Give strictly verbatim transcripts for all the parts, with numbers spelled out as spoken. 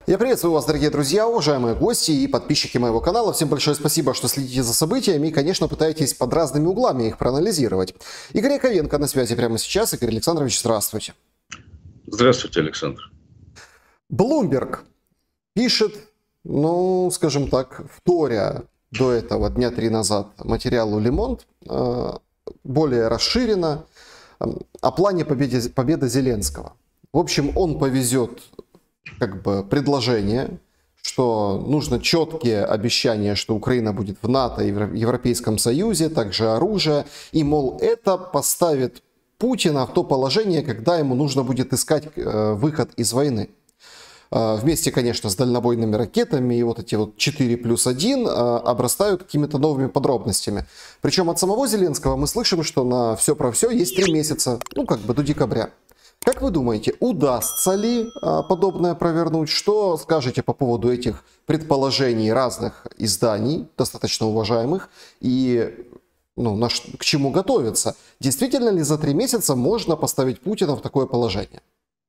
Я приветствую вас, дорогие друзья, уважаемые гости и подписчики моего канала. Всем большое спасибо, что следите за событиями и, конечно, пытаетесь под разными углами их проанализировать. Игорь Яковенко на связи прямо сейчас. Игорь Александрович, здравствуйте. Здравствуйте, Александр. Bloomberg пишет, ну, скажем так, вторя до этого дня три назад материалу Le Monde, более расширенно, о плане победы, победы Зеленского. В общем, он повезет как бы предложение, что нужно четкие обещания, что Украина будет в НАТО и в Европейском Союзе, также оружие, и, мол, это поставит Путина в то положение, когда ему нужно будет искать э, выход из войны. Э, вместе, конечно, с дальнобойными ракетами и вот эти вот четыре плюс один э, обрастают какими-то новыми подробностями. Причем от самого Зеленского мы слышим, что на все про все есть три месяца, ну как бы до декабря. Как вы думаете, удастся ли а, подобное провернуть? Что скажете по поводу этих предположений разных изданий, достаточно уважаемых, и ну, на, к чему готовиться? Действительно ли за три месяца можно поставить Путина в такое положение?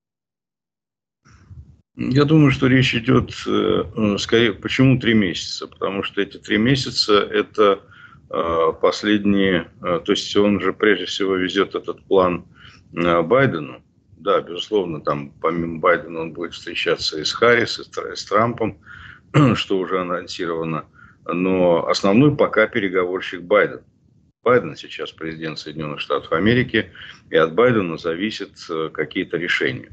Я думаю, что речь идет скорее, почему три месяца? Потому что эти три месяца это последние, то есть он же прежде всего везет этот план Байдену. Да, безусловно, там помимо Байдена он будет встречаться и с Харрис, и с Трампом, что уже анонсировано. Но основной пока переговорщик Байден. Байден сейчас президент Соединенных Штатов Америки, и от Байдена зависят какие-то решения.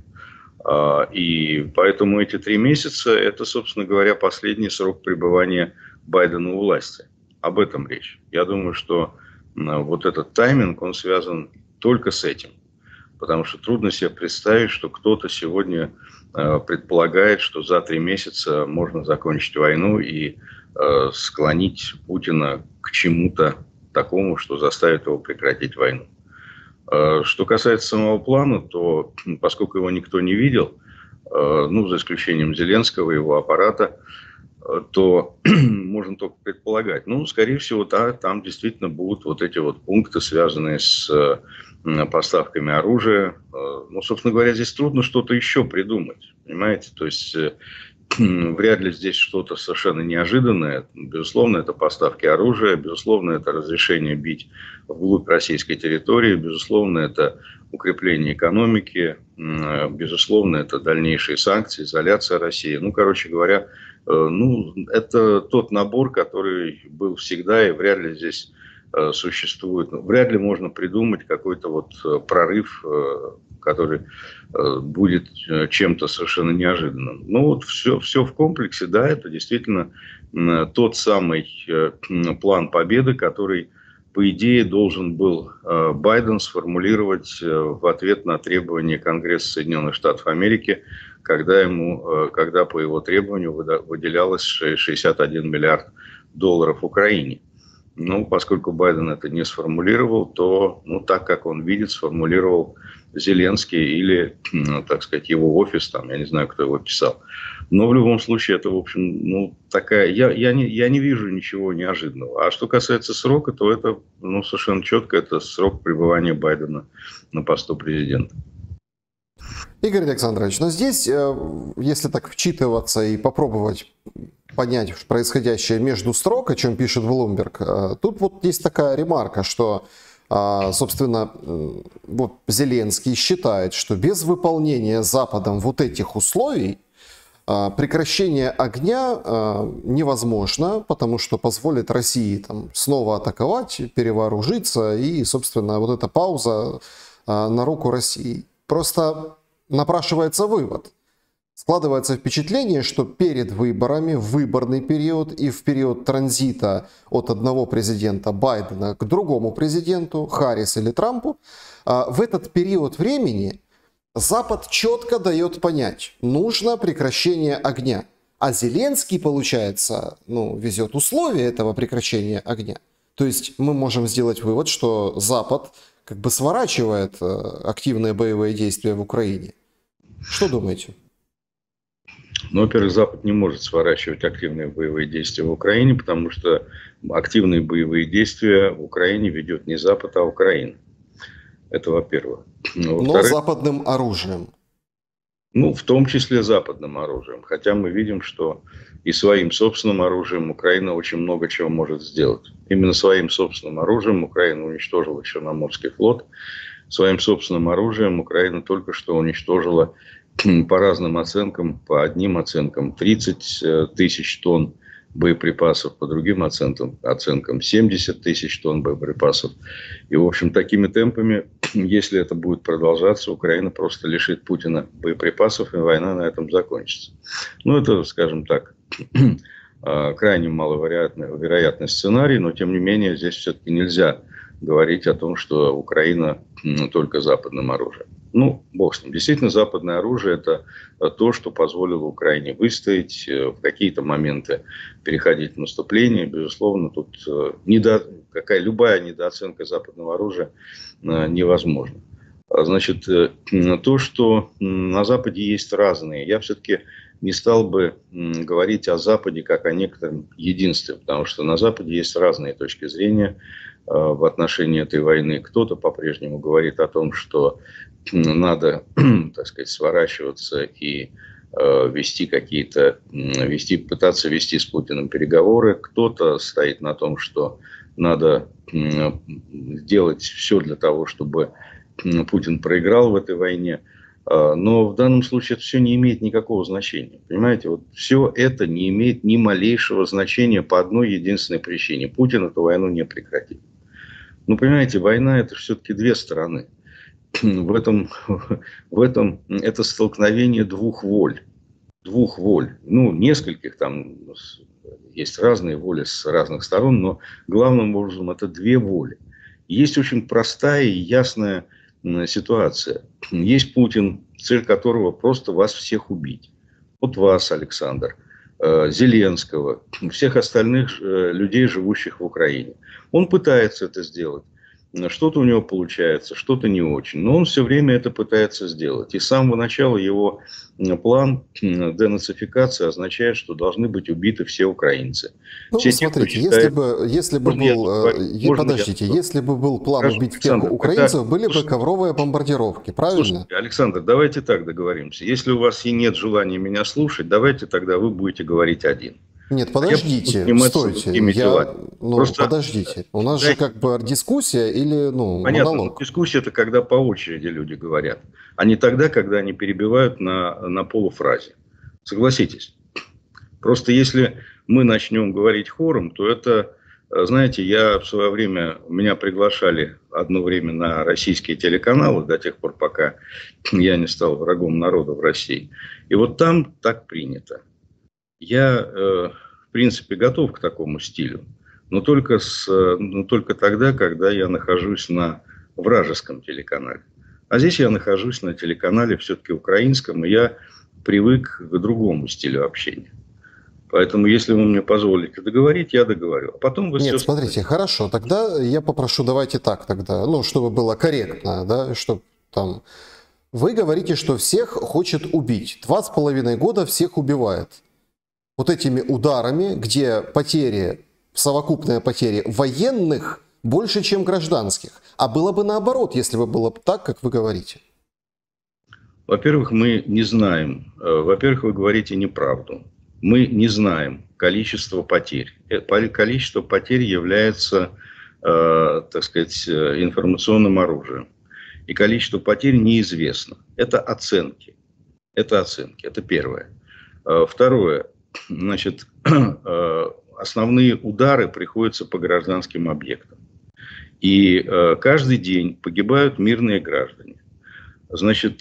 И поэтому эти три месяца – это, собственно говоря, последний срок пребывания Байдена у власти. Об этом речь. Я думаю, что вот этот тайминг, он связан только с этим. Потому что трудно себе представить, что кто-то сегодня э, предполагает, что за три месяца можно закончить войну и э, склонить Путина к чему-то такому, что заставит его прекратить войну. Э, что касается самого плана, то поскольку его никто не видел, э, ну, за исключением Зеленского и его аппарата, э, то можно только предполагать. Ну, скорее всего, да, там действительно будут вот эти вот пункты, связанные с э, поставками оружия. Ну, собственно говоря, здесь трудно что-то еще придумать, понимаете? То есть, э, вряд ли здесь что-то совершенно неожиданное. Безусловно, это поставки оружия, безусловно, это разрешение бить вглубь российской территории, безусловно, это укрепление экономики, э, безусловно, это дальнейшие санкции, изоляция России. Ну, короче говоря, э, ну, это тот набор, который был всегда, и вряд ли здесь существует. Вряд ли можно придумать какой-то вот прорыв, который будет чем-то совершенно неожиданным. Ну вот все, все в комплексе, да, это действительно тот самый план победы, который, по идее, должен был Байден сформулировать в ответ на требования Конгресса Соединенных Штатов Америки, когда, ему, когда по его требованию выделялось шестьдесят один миллиард долларов Украине. Ну, поскольку Байден это не сформулировал, то, ну, так как он видит, сформулировал Зеленский или, ну, так сказать, его офис, там, я не знаю, кто его писал. Но в любом случае это, в общем, ну, такая... Я, я, не, я не вижу ничего неожиданного. А что касается срока, то это, ну, совершенно четко, это срок пребывания Байдена на посту президента. Игорь Александрович, но здесь, если так вчитываться и попробовать понять происходящее между строк, о чем пишет Bloomberg, тут вот есть такая ремарка, что, собственно, вот Зеленский считает, что без выполнения Западом вот этих условий прекращение огня невозможно, потому что позволит России там снова атаковать, перевооружиться, и, собственно, вот эта пауза на руку России. Просто напрашивается вывод. Складывается впечатление, что перед выборами, в выборный период и в период транзита от одного президента Байдена к другому президенту, Харрис или Трампу, в этот период времени Запад четко дает понять, нужно прекращение огня. А Зеленский, получается, ну, везет условия этого прекращения огня. То есть мы можем сделать вывод, что Запад как бы сворачивает активные боевые действия в Украине. Что думаете? Ну, во-первых, Запад не может сворачивать активные боевые действия в Украине, потому что активные боевые действия в Украине ведет не Запад, а Украина. Это во-первых. Но западным оружием. Ну, в том числе западным оружием. Хотя мы видим, что и своим собственным оружием Украина очень много чего может сделать. Именно своим собственным оружием Украина уничтожила Черноморский флот. Своим собственным оружием Украина только что уничтожила, по разным оценкам, по одним оценкам, тридцать тысяч тонн боеприпасов, по другим оценкам, оценкам семьдесят тысяч тонн боеприпасов. И, в общем, такими темпами, если это будет продолжаться, Украина просто лишит Путина боеприпасов, и война на этом закончится. Ну, это, скажем так, крайне маловероятный вероятный сценарий, но, тем не менее, здесь все-таки нельзя говорить о том, что Украина только западным оружием. Ну, бог с ним. Действительно, западное оружие – это то, что позволило Украине выстоять, в какие-то моменты переходить в наступление. Безусловно, тут недо... какая, любая недооценка западного оружия невозможна. Значит, то, что на Западе есть разные, я все-таки не стал бы говорить о Западе как о некотором единстве, потому что на Западе есть разные точки зрения в отношении этой войны. Кто-то по-прежнему говорит о том, что надо, так сказать, сворачиваться и э, вести какие-то, вести, пытаться вести с Путиным переговоры. Кто-то стоит на том, что надо э, делать все для того, чтобы Путин проиграл в этой войне. Э, но в данном случае это все не имеет никакого значения. Понимаете, вот все это не имеет ни малейшего значения по одной единственной причине. Путин эту войну не прекратит. Ну, понимаете, война – это все-таки две стороны. В этом, в этом это столкновение двух воль. Двух воль. Ну, нескольких там есть разные воли с разных сторон, но главным образом это две воли. Есть очень простая и ясная ситуация. Есть Путин, цель которого просто вас всех убить. Вот вас, Александр, Зеленского, всех остальных людей, живущих в Украине. Он пытается это сделать. Что-то у него получается, что-то не очень. Но он все время это пытается сделать. И с самого начала его план денацификации означает, что должны быть убиты все украинцы. Ну, все смотрите, те, если считает... бы, если бы можно был, я... подождите, я... если бы был план Скажу, убить Александр, всех украинцев, когда... были бы ковровые бомбардировки, правильно? Слушайте, Александр, давайте так договоримся. Если у вас и нет желания меня слушать, давайте тогда вы будете говорить один. Нет, подождите, я стойте, я, ну, Просто... подождите. У нас Дайте... же как бы дискуссия или, ну, Понятно, монолог? Дискуссия – это когда по очереди люди говорят, а не тогда, когда они перебивают на, на полуфразе. Согласитесь. Просто если мы начнем говорить хором, то это, знаете, я в свое время, меня приглашали одно время на российские телеканалы, до тех пор, пока я не стал врагом народа в России. И вот там так принято. Я, э, в принципе, готов к такому стилю, но только, с, но только тогда, когда я нахожусь на вражеском телеканале. А здесь я нахожусь на телеканале все-таки украинском, и я привык к другому стилю общения. Поэтому, если вы мне позволите договорить, я договорю. А потом вы Нет, все... смотрите, хорошо, тогда я попрошу, давайте так тогда, ну, чтобы было корректно, да, чтобы там... Вы говорите, что всех хочет убить. Два с половиной года всех убивает. Вот этими ударами, где потери, совокупные потери военных больше, чем гражданских. А было бы наоборот, если бы было так, как вы говорите. Во-первых, мы не знаем. Во-первых, вы говорите неправду. Мы не знаем количество потерь. Количество потерь является, э, так сказать, информационным оружием. И количество потерь неизвестно. Это оценки. Это оценки. Это первое. Второе. Значит, основные удары приходятся по гражданским объектам. И каждый день погибают мирные граждане. Значит,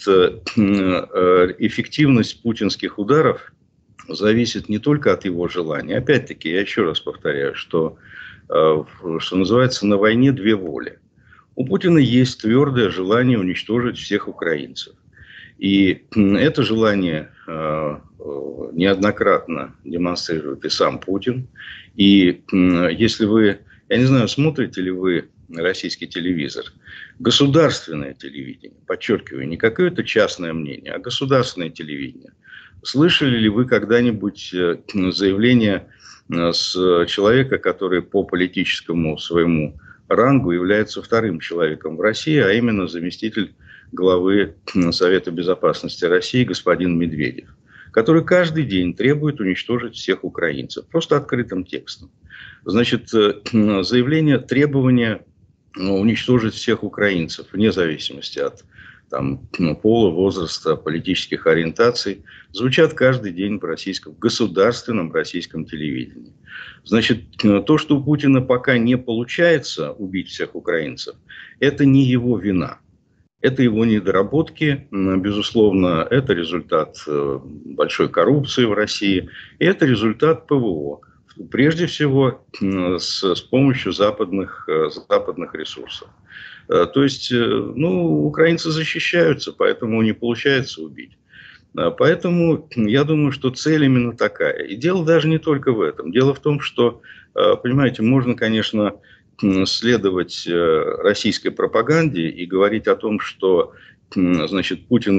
эффективность путинских ударов зависит не только от его желания. Опять-таки, я еще раз повторяю, что, что называется, на войне две воли. У Путина есть твердое желание уничтожить всех украинцев. И это желание э, неоднократно демонстрирует и сам Путин. И э, если вы, я не знаю, смотрите ли вы российский телевизор, государственное телевидение, подчеркиваю, не какое-то частное мнение, а государственное телевидение. Слышали ли вы когда-нибудь заявление с человека, который по политическому своему рангу является вторым человеком в России, а именно заместитель главы Совета Безопасности России господин Медведев, который каждый день требует уничтожить всех украинцев, просто открытым текстом. Значит, заявление, требование уничтожить всех украинцев, вне зависимости от там, пола, возраста, политических ориентаций, звучат каждый день в российском, в государственном российском телевидении. Значит, то, что у Путина пока не получается убить всех украинцев, это не его вина. Это его недоработки, безусловно, это результат большой коррупции в России, и это результат ПВО. Прежде всего, с, с помощью западных, западных ресурсов. То есть, ну, украинцы защищаются, поэтому не получается убить. Поэтому я думаю, что цель именно такая. И дело даже не только в этом. Дело в том, что, понимаете, можно, конечно, следовать российской пропаганде и говорить о том, что, значит, Путин,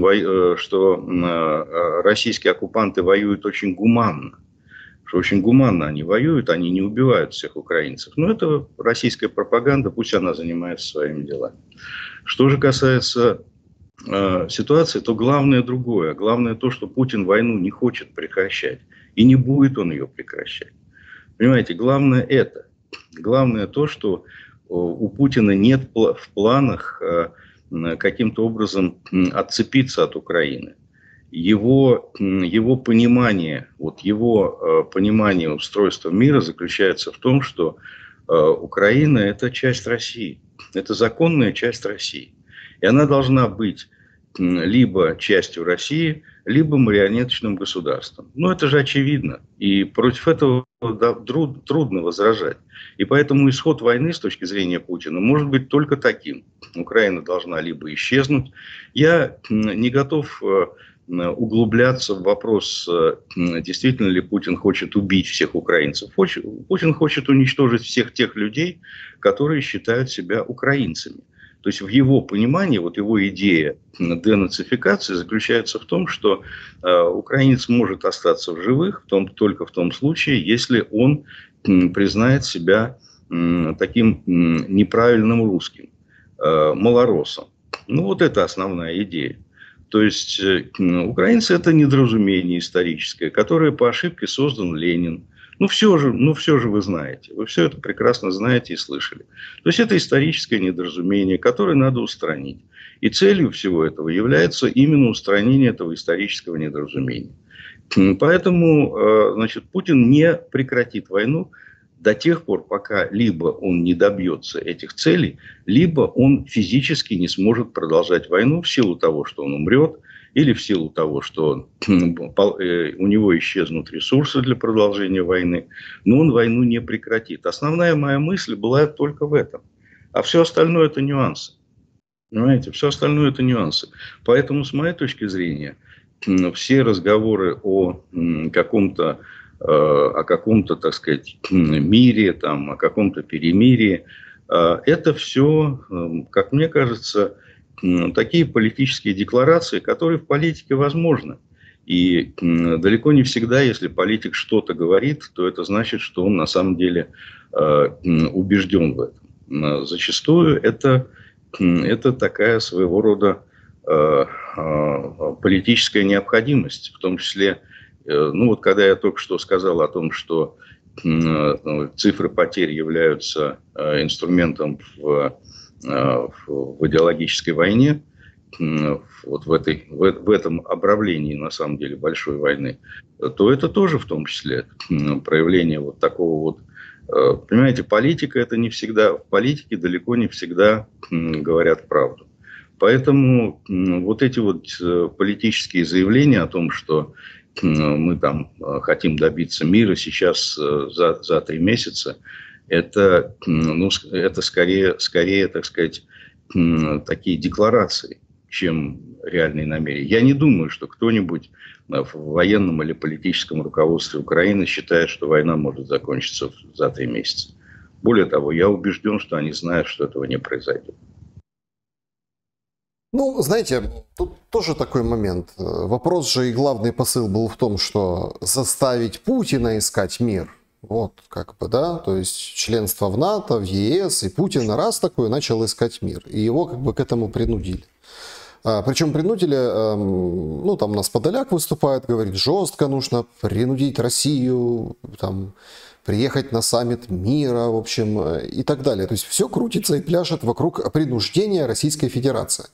что российские оккупанты воюют очень гуманно. Что очень гуманно они воюют, они не убивают всех украинцев. Но это российская пропаганда, пусть она занимается своими делами. Что же касается э, ситуации, то главное другое. Главное то, что Путин войну не хочет прекращать. И не будет он ее прекращать. Понимаете, главное это. Главное то, что у Путина нет в планах э, каким-то образом отцепиться от Украины. Его, его понимание, вот его понимание устройства мира заключается в том, что Украина – это часть России, это законная часть России. И она должна быть либо частью России, либо марионеточным государством. Ну, это же очевидно. И против этого да, трудно возражать. И поэтому исход войны с точки зрения Путина может быть только таким. Украина должна либо исчезнуть. Я не готов углубляться в вопрос, действительно ли Путин хочет убить всех украинцев. Путин хочет уничтожить всех тех людей, которые считают себя украинцами. То есть в его понимании, вот его идея денацификации заключается в том, что э, украинец может остаться в живых в том, только в том случае, если он э, признает себя э, таким э, неправильным русским, э, малоросом. Ну вот это основная идея. То есть э, украинцы – это недоразумение историческое, которое по ошибке создан Ленин. Ну все, же, ну, все же вы знаете. Вы все это прекрасно знаете и слышали. То есть, это историческое недоразумение, которое надо устранить. И целью всего этого является именно устранение этого исторического недоразумения. Поэтому, значит, Путин не прекратит войну до тех пор, пока либо он не добьется этих целей, либо он физически не сможет продолжать войну в силу того, что он умрет, или в силу того, что у него исчезнут ресурсы для продолжения войны, но он войну не прекратит. Основная моя мысль была только в этом. А все остальное – это нюансы. Понимаете, все остальное – это нюансы. Поэтому, с моей точки зрения, все разговоры о каком-то, о каком-то, так сказать, мире, там, о каком-то перемирии, это все, как мне кажется, такие политические декларации, которые в политике возможны. И далеко не всегда, если политик что-то говорит, то это значит, что он на самом деле убежден в этом. Зачастую это, это такая своего рода политическая необходимость. В том числе, ну вот когда я только что сказал о том, что цифры потерь являются инструментом в в идеологической войне, вот в, этой, в, в этом обравлении, на самом деле, большой войны, то это тоже в том числе проявление вот такого вот... Понимаете, политика это не всегда... В политике далеко не всегда говорят правду. Поэтому вот эти вот политические заявления о том, что мы там хотим добиться мира сейчас за, за три месяца, Это, ну, это скорее, скорее, так сказать, такие декларации, чем реальные намерения. Я не думаю, что кто-нибудь в военном или политическом руководстве Украины считает, что война может закончиться за три месяца. Более того, я убежден, что они знают, что этого не произойдет. Ну, знаете, тут тоже такой момент. Вопрос же и главный посыл был в том, что заставить Путина искать мир. Вот, как бы, да, то есть членство в НАТО, в ЕС, и Путин раз такой начал искать мир, и его как бы к этому принудили. А, причем принудили, эм, ну там у нас Подоляк выступает, говорит, жестко нужно принудить Россию, там, приехать на саммит мира, в общем, и так далее. То есть все крутится и пляшет вокруг принуждения Российской Федерации.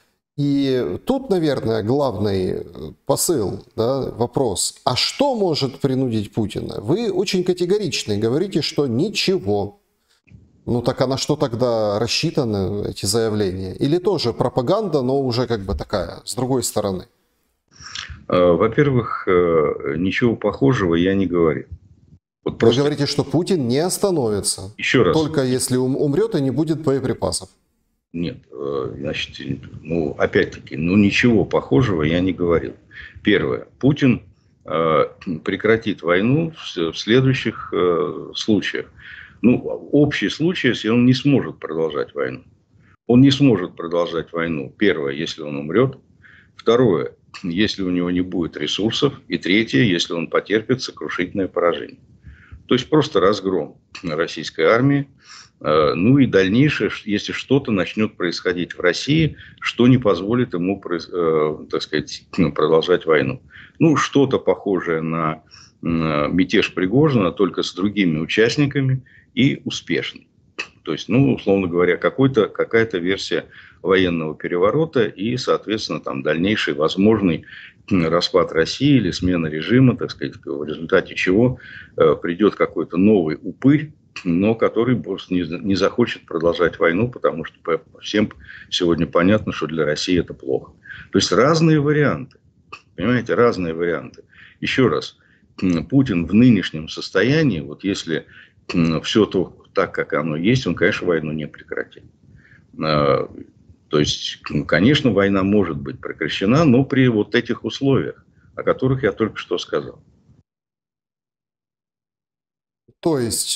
И тут, наверное, главный посыл, да, вопрос, а что может принудить Путина? Вы очень категоричны, говорите, что ничего. Ну так а на что тогда рассчитаны эти заявления? Или тоже пропаганда, но уже как бы такая, с другой стороны? Во-первых, ничего похожего я не говорил. Вот просто... Вы говорите, что Путин не остановится. Еще раз. Только если умрет и не будет боеприпасов. Нет, значит, ну, опять-таки, ну, ничего похожего я не говорил. Первое. Путин э, прекратит войну в, в следующих э, случаях. Ну, общий случай, если он не сможет продолжать войну. Он не сможет продолжать войну. Первое, если он умрет. Второе, если у него не будет ресурсов. И третье, если он потерпит сокрушительное поражение. То есть, просто разгром российской армии. Ну и дальнейшее, если что-то начнет происходить в России, что не позволит ему, так сказать, продолжать войну. Ну, что-то похожее на мятеж Пригожина, только с другими участниками и успешный. То есть, ну, условно говоря, какой-то, какая-то версия военного переворота и, соответственно, там дальнейший возможный распад России или смена режима, так сказать, в результате чего придет какой-то новый упырь, но который просто не, не захочет продолжать войну, потому что всем сегодня понятно, что для России это плохо. То есть разные варианты. Понимаете, разные варианты. Еще раз, Путин в нынешнем состоянии, вот если все то так, как оно есть, он, конечно, войну не прекратит. То есть, конечно, война может быть прекращена, но при вот этих условиях, о которых я только что сказал. То есть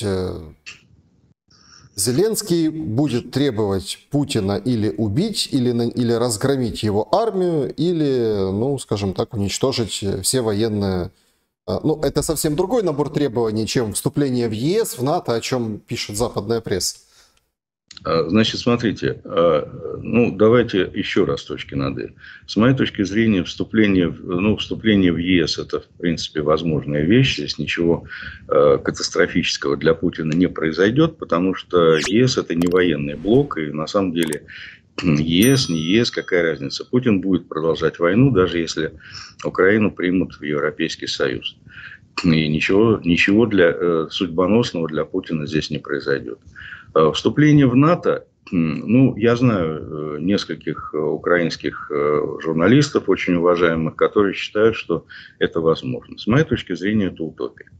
Зеленский будет требовать Путина или убить, или, или разгромить его армию, или, ну, скажем так, уничтожить все военные... Ну, это совсем другой набор требований, чем вступление в ЕС, в НАТО, о чем пишет западная пресса. Значит, смотрите, ну, давайте еще раз точки над «и». С моей точки зрения, вступление, ну, вступление в ЕС – это, в принципе, возможная вещь. Здесь ничего катастрофического для Путина не произойдет, потому что ЕС – это не военный блок, и на самом деле ЕС, не ЕС, какая разница. Путин будет продолжать войну, даже если Украину примут в Европейский Союз. И ничего, ничего для, судьбоносного для Путина здесь не произойдет. Вступление в НАТО, ну, я знаю нескольких украинских журналистов, очень уважаемых, которые считают, что это возможно. С моей точки зрения, это утопия.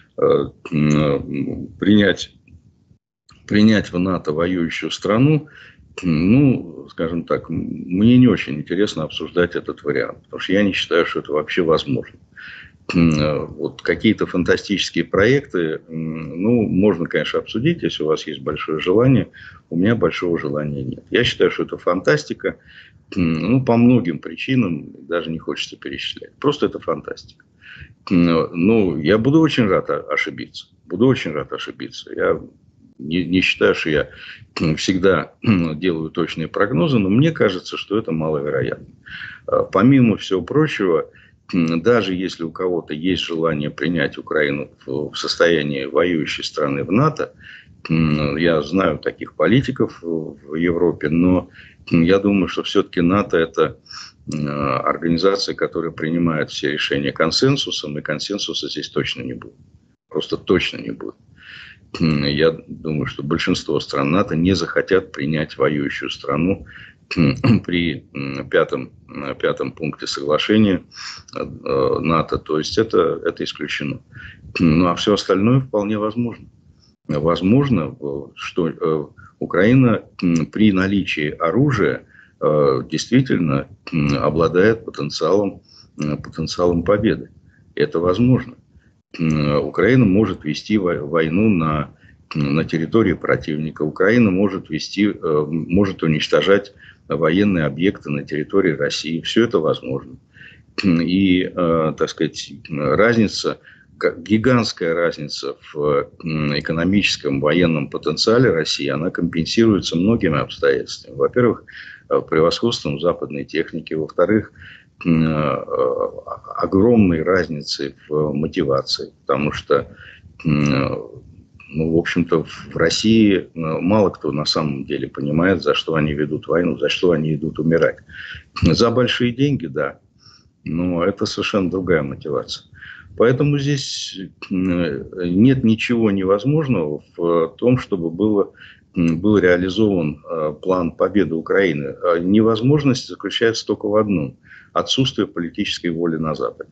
Принять, принять в НАТО воюющую страну, ну, скажем так, мне не очень интересно обсуждать этот вариант, потому что я не считаю, что это вообще возможно. Вот какие-то фантастические проекты, ну, можно, конечно, обсудить, если у вас есть большое желание. У меня большого желания нет. Я считаю, что это фантастика, ну, по многим причинам, даже не хочется перечислять. Просто это фантастика. Ну, я буду очень рад ошибиться. Буду очень рад ошибиться. Я не, не считаю, что я всегда делаю точные прогнозы, но мне кажется, что это маловероятно. Помимо всего прочего, даже если у кого-то есть желание принять Украину в состоянии воюющей страны в НАТО, я знаю таких политиков в Европе, но я думаю, что все-таки НАТО – это организация, которая принимает все решения консенсусом, и консенсуса здесь точно не будет. Просто точно не будет. Я думаю, что большинство стран НАТО не захотят принять воюющую страну при пятом, пятом пункте соглашения НАТО. То есть, это, это исключено. Ну, а все остальное вполне возможно. Возможно, что Украина при наличии оружия действительно обладает потенциалом, потенциалом победы. Это возможно. Украина может вести войну на, на территории противника. Украина может вести, может уничтожать военные объекты на территории России. Все это возможно. И, так сказать, разница, гигантская разница в экономическом военном потенциале России, она компенсируется многими обстоятельствами. Во-первых, превосходством западной техники, во-вторых, огромной разницей в мотивации, потому что, ну, в общем-то, в России мало кто на самом деле понимает, за что они ведут войну, за что они идут умирать. За большие деньги, да, но это совершенно другая мотивация. Поэтому здесь нет ничего невозможного в том, чтобы было, был реализован план победы Украины. Невозможность заключается только в одном – отсутствие политической воли на Западе.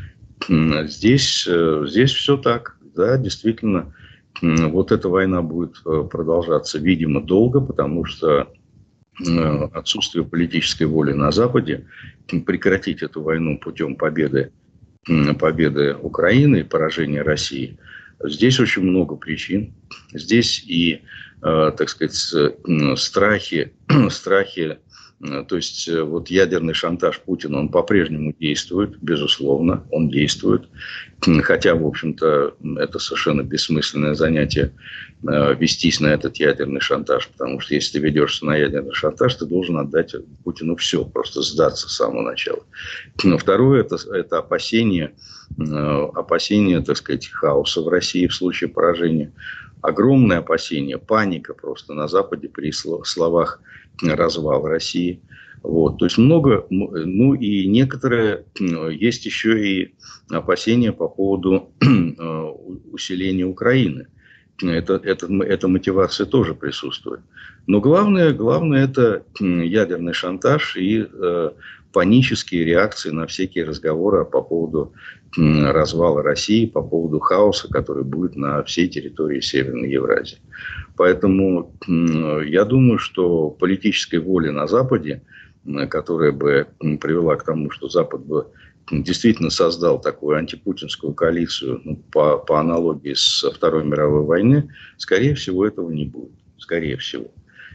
Здесь, здесь все так. Да, действительно, вот эта война будет продолжаться, видимо, долго, потому что отсутствие политической воли на Западе прекратить эту войну путем победы, победы Украины и поражения России. Здесь очень много причин. Здесь и, так сказать, страхи, страхи. То есть, вот ядерный шантаж Путина, он по-прежнему действует, безусловно, он действует. Хотя, в общем-то, это совершенно бессмысленное занятие вестись на этот ядерный шантаж. Потому что, если ты ведешься на ядерный шантаж, ты должен отдать Путину все, просто сдаться с самого начала. Но второе, это, это опасение, опасение, так сказать, хаоса в России в случае поражения. Огромное опасение, паника просто на Западе при словах развал России. Вот. То есть много, ну и некоторые, есть еще и опасения по поводу усиления Украины. Это, это, эта мотивация тоже присутствует. Но главное, главное это ядерный шантаж и э, панические реакции на всякие разговоры по поводу э, развала России, по поводу хаоса, который будет на всей территории Северной Евразии. Поэтому э, я думаю, что политической воли на Западе, э, которая бы привела к тому, что Запад бы действительно создал такую антипутинскую коалицию, ну, по, по аналогии с Второй мировой войны, скорее всего, этого не будет. Скорее всего.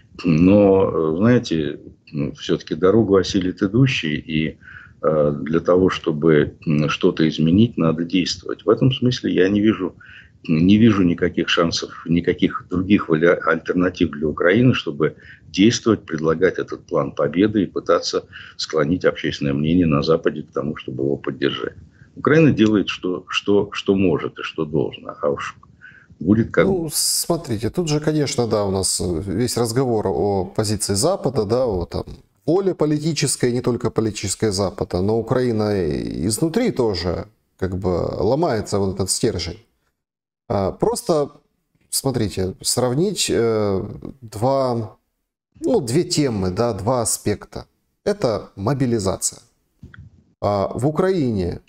Но, знаете, ну, все-таки дорогу осилит идущий, и э, для того, чтобы что-то изменить, надо действовать. В этом смысле я не вижу, не вижу никаких шансов, никаких других альтернатив для Украины, чтобы действовать, предлагать этот план победы и пытаться склонить общественное мнение на Западе к тому, чтобы его поддержать. Украина делает, что, что, что может и что должна, а уж будет как... Ну, смотрите, тут же, конечно, да, у нас весь разговор о позиции Запада, да, о там, воле политической, не только политической Запада, но Украина изнутри тоже как бы ломается вот этот стержень. Просто, смотрите, сравнить э, два, ну, две темы, да, два аспекта. Это мобилизация. А в Украине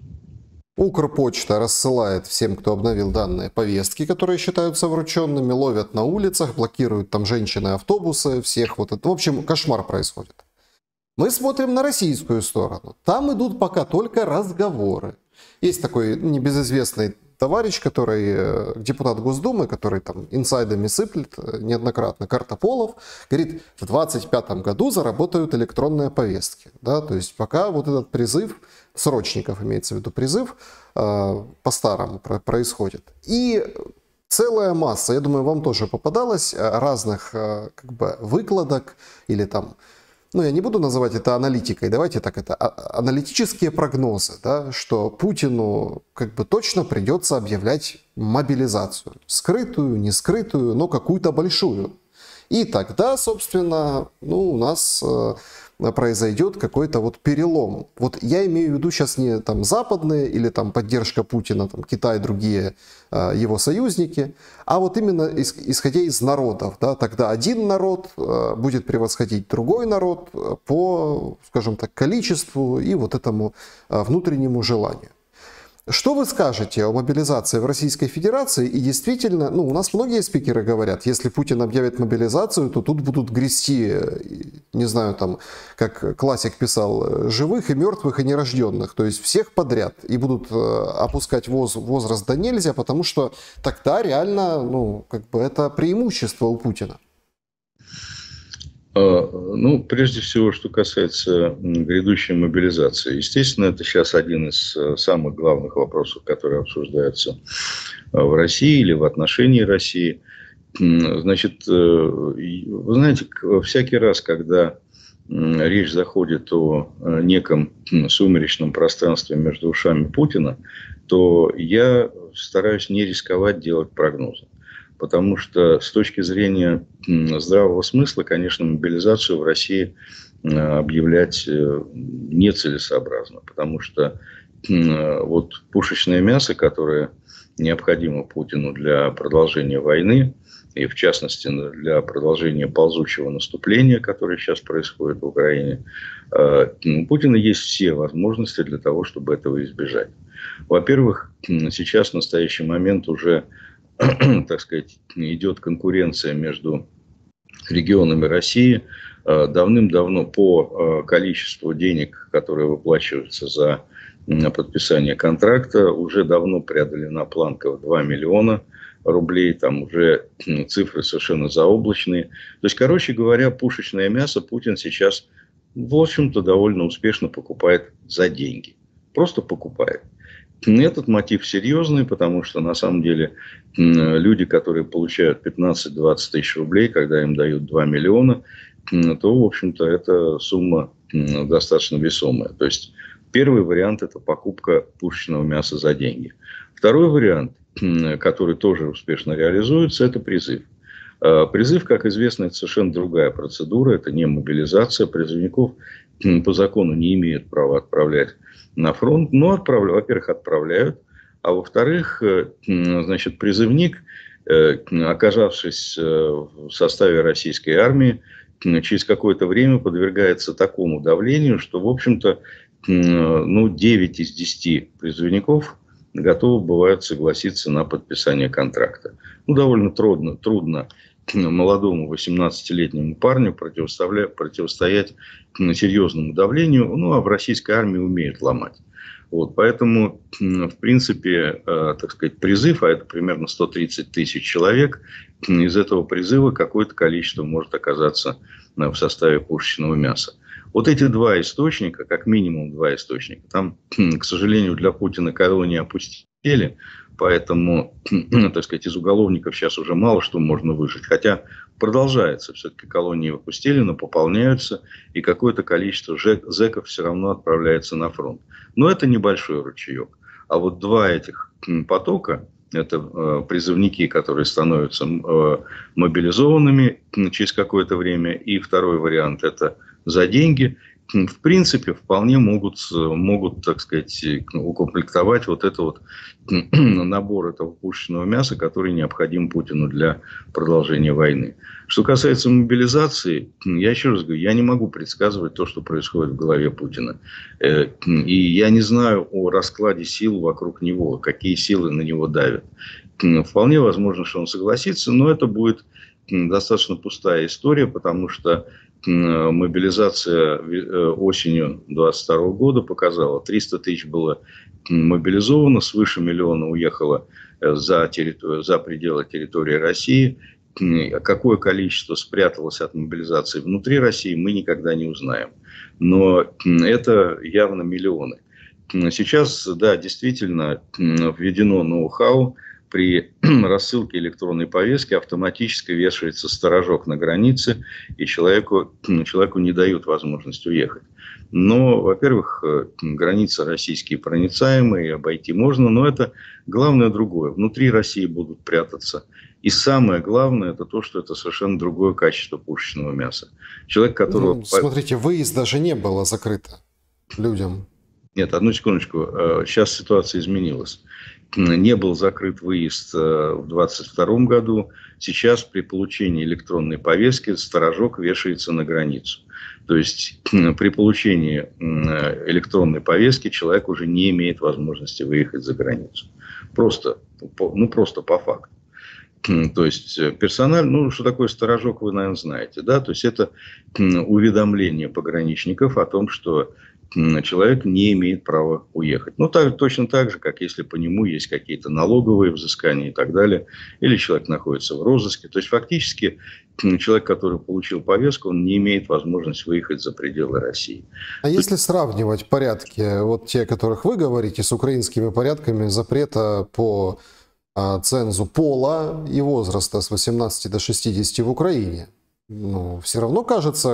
Укрпочта рассылает всем, кто обновил данные, повестки, которые считаются врученными, ловят на улицах, блокируют там женщины, автобусы, всех вот это. В общем, кошмар происходит. Мы смотрим на российскую сторону. Там идут пока только разговоры. Есть такой небезызвестный товарищ, который депутат Госдумы, который там инсайдами сыплет неоднократно, Картополов, говорит, в двадцать пятом году заработают электронные повестки. Да? То есть пока вот этот призыв, срочников имеется в виду призыв, э, по-старому происходит. И целая масса, я думаю, вам тоже попадалось, разных э, как бы выкладок или там, ну, я не буду называть это аналитикой, давайте так, это аналитические прогнозы, да, что Путину как бы точно придется объявлять мобилизацию. Скрытую, не скрытую, но какую-то большую. И тогда, собственно, ну, у нас э, произойдет какой-то вот перелом. Вот я имею в виду сейчас не там западные или там поддержка Путина, там Китай, другие э, его союзники, а вот именно ис исходя из народов. Да, тогда один народ э, будет превосходить другой народ по, скажем так, количеству и вот этому э, внутреннему желанию. Что вы скажете о мобилизации в Российской Федерации? И действительно, ну, у нас многие спикеры говорят, если Путин объявит мобилизацию, то тут будут грести, не знаю, там, как классик писал, живых и мертвых и нерожденных, то есть всех подряд. И будут опускать воз, возраст до нельзя, потому что тогда реально, ну, как бы это преимущество у Путина. Ну, прежде всего, что касается грядущей мобилизации. Естественно, это сейчас один из самых главных вопросов, которые обсуждаются в России или в отношении России. Значит, вы знаете, всякий раз, когда речь заходит о неком сумеречном пространстве между ушами Путина, то я стараюсь не рисковать делать прогнозы. Потому что с точки зрения здравого смысла, конечно, мобилизацию в России объявлять нецелесообразно. Потому что вот пушечное мясо, которое необходимо Путину для продолжения войны, и в частности для продолжения ползучего наступления, которое сейчас происходит в Украине, у Путина есть все возможности для того, чтобы этого избежать. Во-первых, сейчас в настоящий момент уже, так сказать, идет конкуренция между регионами России. Давным-давно по количеству денег, которые выплачиваются за подписание контракта, уже давно преодолена планка в два миллиона рублей, там уже цифры совершенно заоблачные. То есть, короче говоря, пушечное мясо Путин сейчас, в общем-то, довольно успешно покупает за деньги. Просто покупает. Этот мотив серьезный, потому что, на самом деле, люди, которые получают пятнадцать-двадцать тысяч рублей, когда им дают два миллиона, то, в общем-то, эта сумма достаточно весомая. То есть, первый вариант – это покупка пушечного мяса за деньги. Второй вариант, который тоже успешно реализуется, это призыв. Призыв, как известно, это совершенно другая процедура, это не мобилизация. Призывников по закону не имеют права отправлять на фронт, но, отправляют, во-первых, отправляют, а во-вторых, значит, призывник, оказавшись в составе российской армии, через какое-то время подвергается такому давлению, что, в общем-то, ну, девять из десяти призывников готовы бывают согласиться на подписание контракта. Ну, довольно трудно, трудно молодому восемнадцатилетнему парню противостоять серьезному давлению. Ну, а в российской армии умеют ломать. Вот, поэтому, в принципе, э, так сказать, призыв, а это примерно сто тридцать тысяч человек, из этого призыва какое-то количество может оказаться в составе пушечного мяса. Вот эти два источника, как минимум два источника, там, к сожалению, для Путина колонии опустили, поэтому, так сказать, из уголовников сейчас уже мало что можно выжить. Хотя продолжается, все-таки колонии опустили, но пополняются, и какое-то количество зэков все равно отправляется на фронт. Но это небольшой ручеек. А вот два этих потока, это э, призывники, которые становятся э, мобилизованными через какое-то время, и второй вариант – это за деньги, в принципе, вполне могут, могут, так сказать, укомплектовать вот это вот набор этого пушечного мяса, который необходим Путину для продолжения войны. Что касается мобилизации, я еще раз говорю, я не могу предсказывать то, что происходит в голове Путина. И я не знаю о раскладе сил вокруг него, какие силы на него давят. Вполне возможно, что он согласится, но это будет достаточно пустая история, потому что мобилизация осенью двадцать второго года показала, триста тысяч было мобилизовано, свыше миллиона уехало за, территорию, за пределы территории России. Какое количество спряталось от мобилизации внутри России, мы никогда не узнаем. Но это явно миллионы. Сейчас, да, действительно введено ноу-хау. При рассылке электронной повестки автоматически вешается сторожок на границе, и человеку, человеку не дают возможность уехать. Но, во-первых, границы российские проницаемые, обойти можно, но это главное другое. Внутри России будут прятаться. И самое главное, это то, что это совершенно другое качество пушечного мяса. Человек, которого... Ну, смотрите, выезд даже не было закрыто людям. Нет, одну секундочку. Сейчас ситуация изменилась. Не был закрыт выезд в двадцать втором году. Сейчас при получении электронной повестки сторожок вешается на границу. То есть при получении электронной повестки человек уже не имеет возможности выехать за границу. Просто, ну, просто по факту. То есть персонально, ну, что такое сторожок, вы, наверное, знаете, да? То есть это уведомление пограничников о том, что человек не имеет права уехать. Ну, так, точно так же, как если по нему есть какие-то налоговые взыскания и так далее, или человек находится в розыске. То есть, фактически, человек, который получил повестку, он не имеет возможности выехать за пределы России. А если сравнивать порядки, вот те, о которых вы говорите, с украинскими порядками запрета по а, цензу пола и возраста с восемнадцати до шестидесяти в Украине, ну, все равно кажется...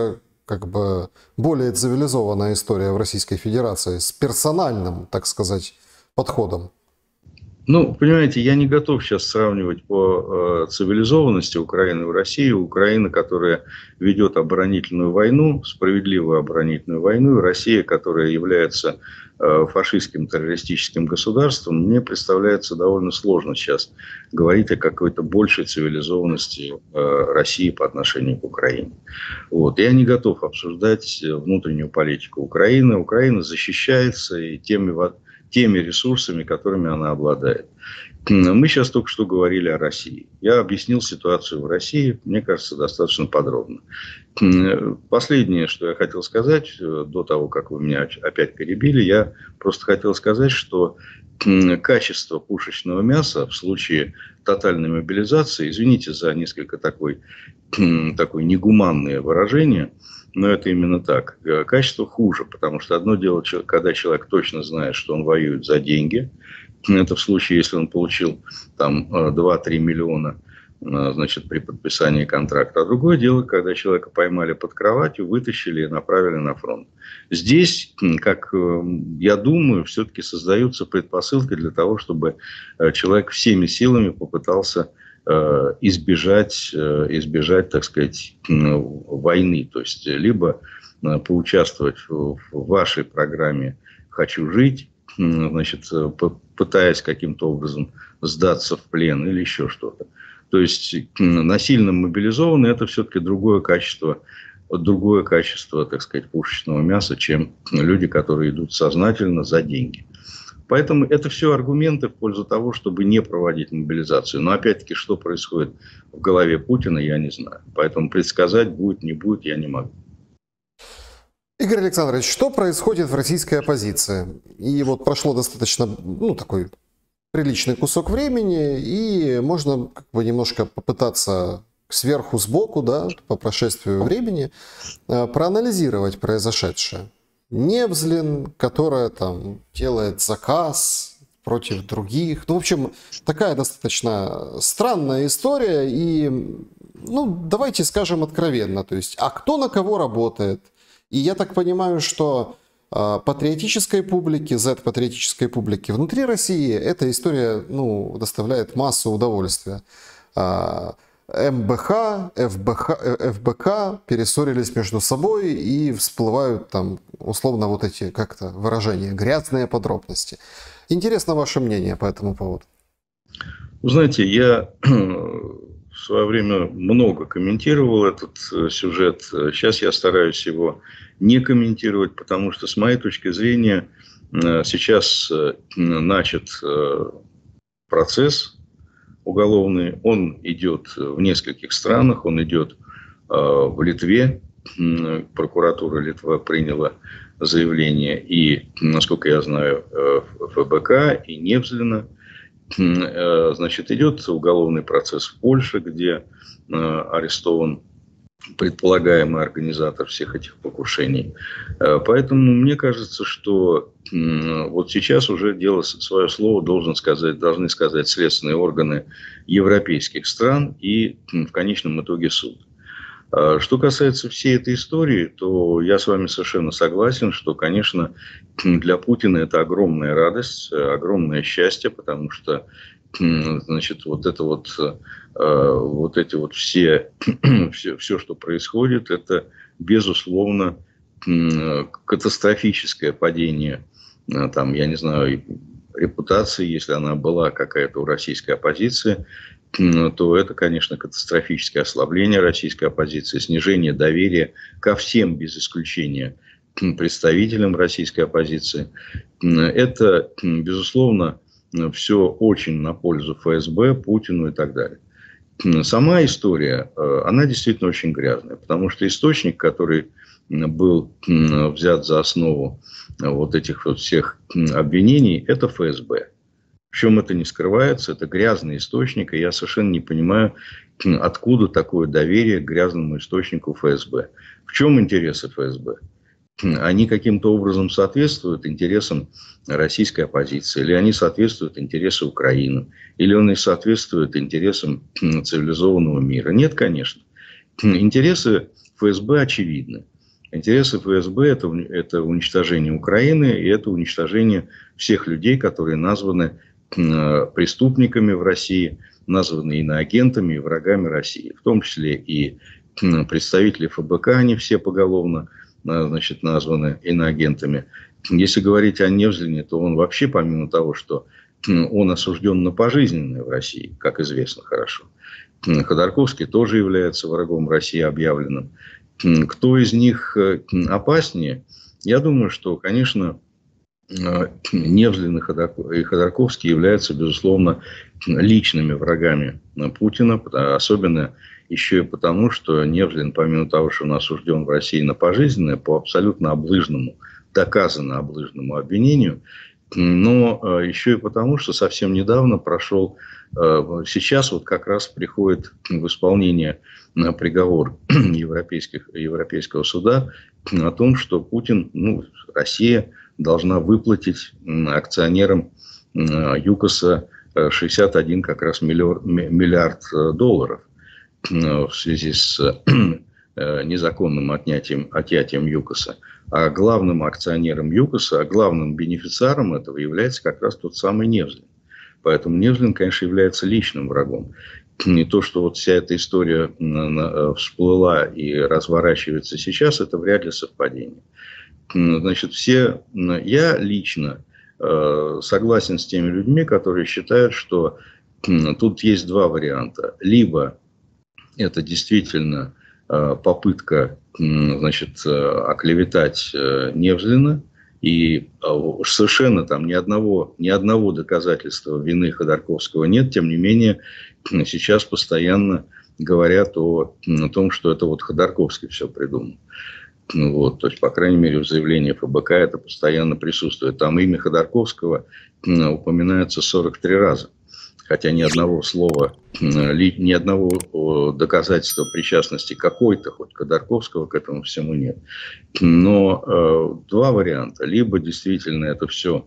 как бы более цивилизованная история в Российской Федерации с персональным, так сказать, подходом. Ну, понимаете, я не готов сейчас сравнивать по э, цивилизованности Украины и России. Украина, которая ведет оборонительную войну, справедливую оборонительную войну, и Россия, которая является э, фашистским террористическим государством, мне представляется довольно сложно сейчас говорить о какой-то большей цивилизованности э, России по отношению к Украине. Вот. Я не готов обсуждать внутреннюю политику Украины. Украина защищается и теми теми ресурсами, которыми она обладает. Мы сейчас только что говорили о России. Я объяснил ситуацию в России, мне кажется, достаточно подробно. Последнее, что я хотел сказать, до того, как вы меня опять перебили, я просто хотел сказать, что качество пушечного мяса в случае тотальной мобилизации, извините за несколько такой, такое негуманное выражение, но это именно так. Качество хуже, потому что одно дело, когда человек точно знает, что он воюет за деньги. Это в случае, если он получил там два-три миллиона, значит, при подписании контракта. А другое дело, когда человека поймали под кроватью, вытащили и направили на фронт. Здесь, как я думаю, все-таки создаются предпосылки для того, чтобы человек всеми силами попытался избежать, избежать, так сказать, войны. То есть, либо поучаствовать в вашей программе «Хочу жить», значит, пытаясь каким-то образом сдаться в плен или еще что-то. То есть, насильно мобилизованный – это все-таки другое качество, другое качество, так сказать, пушечного мяса, чем люди, которые идут сознательно за деньги. Поэтому это все аргументы в пользу того, чтобы не проводить мобилизацию. Но опять-таки, что происходит в голове Путина, я не знаю. Поэтому предсказать, будет, не будет, я не могу. Игорь Александрович, что происходит в российской оппозиции? И вот прошло достаточно, ну, такой приличный кусок времени, и можно как бы немножко попытаться сверху, сбоку, да, по прошествию времени, проанализировать произошедшее. Невзлин, которая там делает заказ против других. Ну, в общем, такая достаточно странная история. И, ну, давайте скажем откровенно. То есть, а кто на кого работает? И я так понимаю, что э, патриотической публике, зет-патриотической публике внутри России эта история, ну, доставляет массу удовольствия. Э, эм бэ ха, эф бэ ха, эф бэ ка перессорились между собой и всплывают там условно вот эти как-то выражения, грязные подробности. Интересно ваше мнение по этому поводу. Вы знаете, я в свое время много комментировал этот сюжет. Сейчас я стараюсь его не комментировать, потому что с моей точки зрения сейчас начат процесс уголовный, он идет в нескольких странах, он идет э, в Литве, прокуратура Литвы приняла заявление, и, насколько я знаю, эф бэ ка и Невзлина, э, значит, идет уголовный процесс в Польше, где э, арестован предполагаемый организатор всех этих покушений. Поэтому мне кажется, что вот сейчас уже дело, свое слово должен сказать, должны сказать следственные органы европейских стран и в конечном итоге суд. Что касается всей этой истории, то я с вами совершенно согласен, что, конечно, для Путина это огромная радость, огромное счастье, потому что, значит, вот это вот, вот эти вот все, все, все, что происходит, это, безусловно, катастрофическое падение, там, я не знаю, репутации, если она была какая-то у российской оппозиции, то это, конечно, катастрофическое ослабление российской оппозиции, снижение доверия ко всем, без исключения, представителям российской оппозиции. Это, безусловно, все очень на пользу эф эс бэ, Путину и так далее. Сама история, она действительно очень грязная, потому что источник, который был взят за основу вот этих вот всех обвинений, это эф эс бэ. В чем это не скрывается, это грязный источник, и я совершенно не понимаю, откуда такое доверие к грязному источнику эф эс бэ. В чем интерес эф эс бэ? Они каким-то образом соответствуют интересам российской оппозиции, или они соответствуют интересам Украины, или они соответствуют интересам цивилизованного мира. Нет, конечно. Интересы эф эс бэ очевидны. Интересы ФСБ – это, это уничтожение Украины, и это уничтожение всех людей, которые названы э, преступниками в России, названы иноагентами и врагами России, в том числе и э, представители ФБК, они все поголовно э, значит, названы иноагентами. Если говорить о Невзлине, то он вообще, помимо того, что он осужден на пожизненное в России, как известно хорошо, Ходорковский тоже является врагом России объявленным. Кто из них опаснее? Я думаю, что, конечно, Невзлин и Ходорковский являются, безусловно, личными врагами Путина, особенно еще и потому, что Невзлин, помимо того, что он осужден в России на пожизненное, по абсолютно облыжному, доказанно облыжному обвинению, но еще и потому, что совсем недавно прошел, сейчас вот как раз приходит в исполнение приговор европейских, Европейского суда о том, что Путин, ну, Россия должна выплатить акционерам ЮКОСа шестьдесят один как раз миллиард долларов в связи с незаконным отнятием, отъятием ЮКОСа. А главным акционером ЮКОСа, а главным бенефициаром этого является как раз тот самый Невзлин. Поэтому Невзлин, конечно, является личным врагом. Не то, что вот вся эта история всплыла и разворачивается сейчас, это вряд ли совпадение. Значит, все, я лично согласен с теми людьми, которые считают, что тут есть два варианта. Либо это действительно попытка, значит, оклеветать Невзлина, и совершенно там ни одного, ни одного доказательства вины Ходорковского нет. Тем не менее, сейчас постоянно говорят о, о том, что это вот Ходорковский все придумал. Вот, то есть, по крайней мере, в заявлении ФБК это постоянно присутствует. Там имя Ходорковского упоминается сорок три раза. Хотя ни одного слова, ни одного доказательства причастности какой-то, хоть Ходорковского, к этому всему нет. Но э, два варианта. Либо действительно это все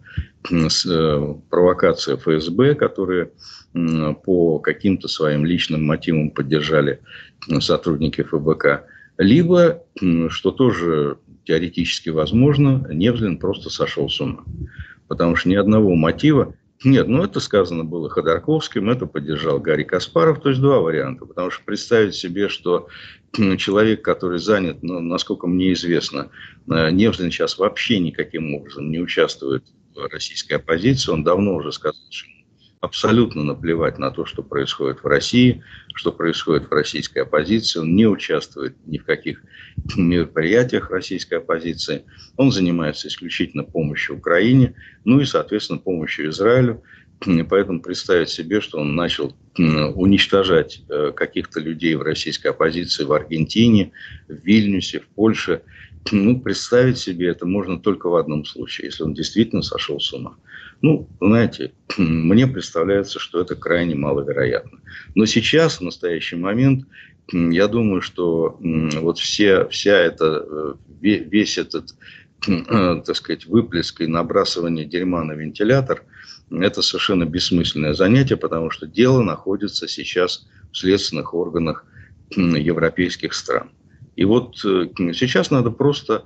э, провокация ФСБ, которые э, по каким-то своим личным мотивам поддержали сотрудники ФБК. Либо, э, что тоже теоретически возможно, Невзлин просто сошел с ума. Потому что ни одного мотива. Нет, ну это сказано было Ходорковским, это поддержал Гарри Каспаров, то есть два варианта. Потому что представить себе, что человек, который занят, ну, насколько мне известно, Невзлин сейчас вообще никаким образом не участвует в российской оппозиции, он давно уже сказал, что абсолютно наплевать на то, что происходит в России, что происходит в российской оппозиции. Он не участвует ни в каких мероприятиях российской оппозиции. Он занимается исключительно помощью Украине, ну и, соответственно, помощью Израилю. И поэтому представить себе, что он начал уничтожать каких-то людей в российской оппозиции в Аргентине, в Вильнюсе, в Польше, ну, представить себе это можно только в одном случае, если он действительно сошел с ума. Ну, знаете, мне представляется, что это крайне маловероятно. Но сейчас, в настоящий момент, я думаю, что вот все, вся эта, весь этот, так сказать, выплеск и набрасывание дерьма на вентилятор, это совершенно бессмысленное занятие, потому что дело находится сейчас в следственных органах европейских стран. И вот сейчас надо просто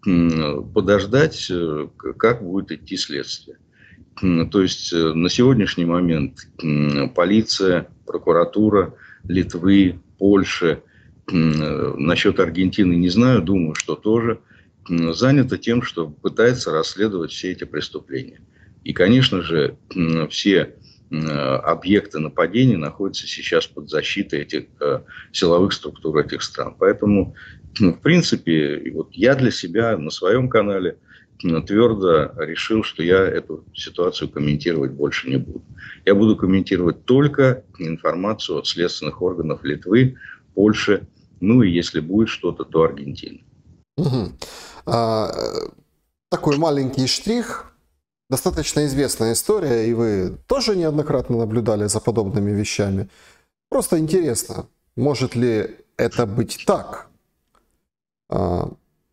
подождать, как будет идти следствие. То есть на сегодняшний момент полиция, прокуратура Литвы, Польши, насчет Аргентины не знаю, думаю, что тоже, занята тем, что пытается расследовать все эти преступления. И, конечно же, все объекты нападений находятся сейчас под защитой этих силовых структур этих стран. Поэтому, в принципе, вот я для себя на своем канале твердо решил, что я эту ситуацию комментировать больше не буду. Я буду комментировать только информацию от следственных органов Литвы, Польши, ну и если будет что-то, то Аргентины. Угу. А, такой маленький штрих. Достаточно известная история, и вы тоже неоднократно наблюдали за подобными вещами. Просто интересно, может ли это быть так? А,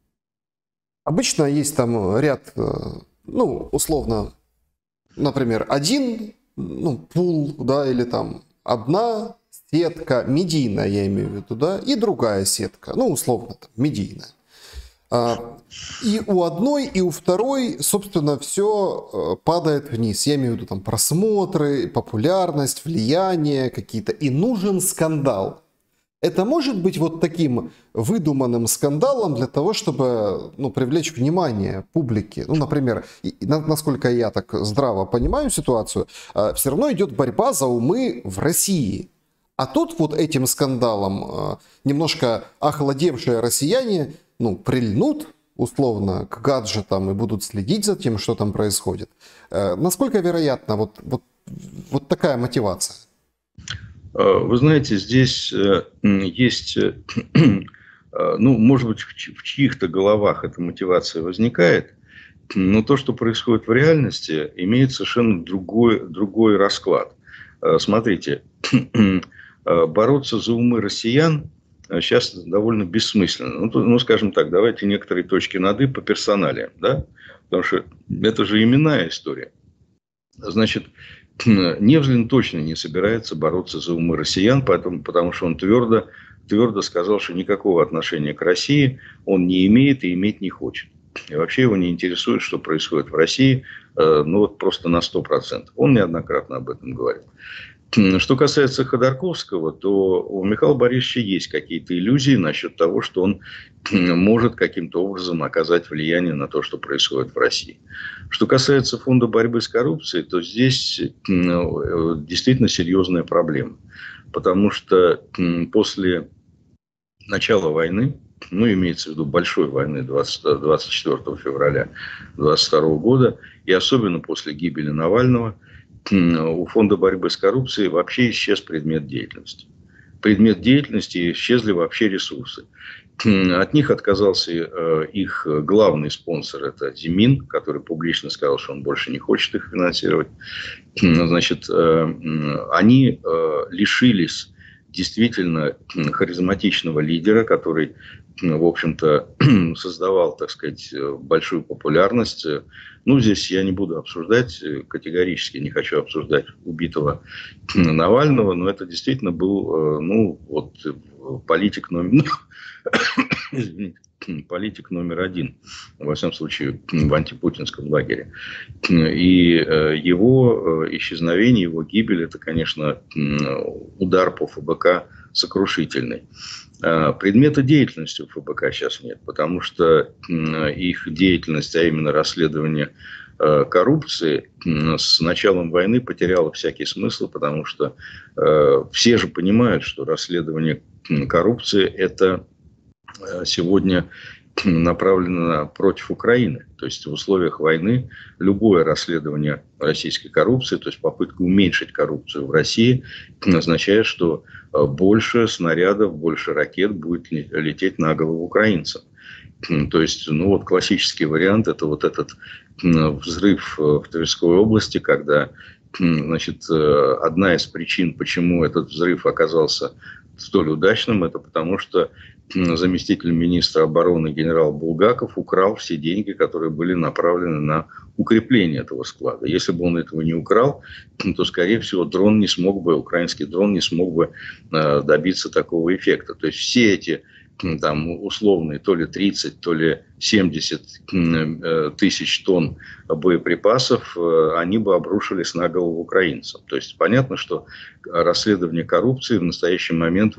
обычно есть там ряд, ну, условно, например, один, ну, пул, да, или там одна сетка, медийная, я имею в виду, да, и другая сетка, ну, условно, там, медийная. И у одной, и у второй, собственно, все падает вниз. Я имею в виду там просмотры, популярность, влияние какие-то. И нужен скандал. Это может быть вот таким выдуманным скандалом для того, чтобы, ну, привлечь внимание публики. Ну, например, насколько я так здраво понимаю ситуацию, все равно идет борьба за умы в России. А тут вот этим скандалом немножко охладевшие россияне, ну, прильнут условно к гаджетам и будут следить за тем, что там происходит. Насколько вероятно вот, вот, вот такая мотивация? Вы знаете, здесь есть, ну, может быть, в чьих-то головах эта мотивация возникает, но то, что происходит в реальности, имеет совершенно другой, другой расклад. Смотрите, бороться за умы россиян сейчас довольно бессмысленно. Ну, ну, скажем так, давайте некоторые точки над «и» по персоналиям, да? Потому что это же именная история. Значит, Невзлин точно не собирается бороться за умы россиян, поэтому, потому что он твердо, твердо сказал, что никакого отношения к России он не имеет и иметь не хочет. И вообще его не интересует, что происходит в России, ну вот просто на сто процентов. Он неоднократно об этом говорил. Что касается Ходорковского, то у Михаила Борисовича есть какие-то иллюзии насчет того, что он может каким-то образом оказать влияние на то, что происходит в России. Что касается фонда борьбы с коррупцией, то здесь действительно серьезная проблема. Потому что после начала войны, ну, имеется в виду большой войны двадцать четвёртого февраля двадцать второго года, и особенно после гибели Навального, у фонда борьбы с коррупцией вообще исчез предмет деятельности. Предмет деятельности, исчезли вообще ресурсы. От них отказался их главный спонсор, это Зимин, который публично сказал, что он больше не хочет их финансировать. Значит, они лишились действительно харизматичного лидера, который, в общем-то, создавал, так сказать, большую популярность. Ну, здесь я не буду обсуждать, категорически не хочу обсуждать убитого Навального, но это действительно был, ну, вот, политик номер, политик номер один, во всяком случае, в антипутинском лагере. И его исчезновение, его гибель, это, конечно, удар по ФБК сокрушительный. Предмета деятельности у ФБК сейчас нет, потому что их деятельность, а именно расследование коррупции, с началом войны потеряла всякий смысл, потому что все же понимают, что расследование коррупции – это сегодня направлено против Украины. То есть в условиях войны любое расследование российской коррупции, то есть попытка уменьшить коррупцию в России, означает, что больше снарядов, больше ракет будет лететь на голову украинцам. То есть, ну вот классический вариант – это вот этот взрыв в Тверской области, когда, значит, одна из причин, почему этот взрыв оказался столь удачным, это потому что заместитель министра обороны генерал Булгаков украл все деньги, которые были направлены на укрепление этого склада. Если бы он этого не украл, то, скорее всего, дрон не смог бы, украинский дрон не смог бы добиться такого эффекта. То есть все эти там условные то ли тридцать, то ли семьдесят тысяч тонн боеприпасов, они бы обрушились на голову украинцам. То есть понятно, что расследование коррупции в настоящий момент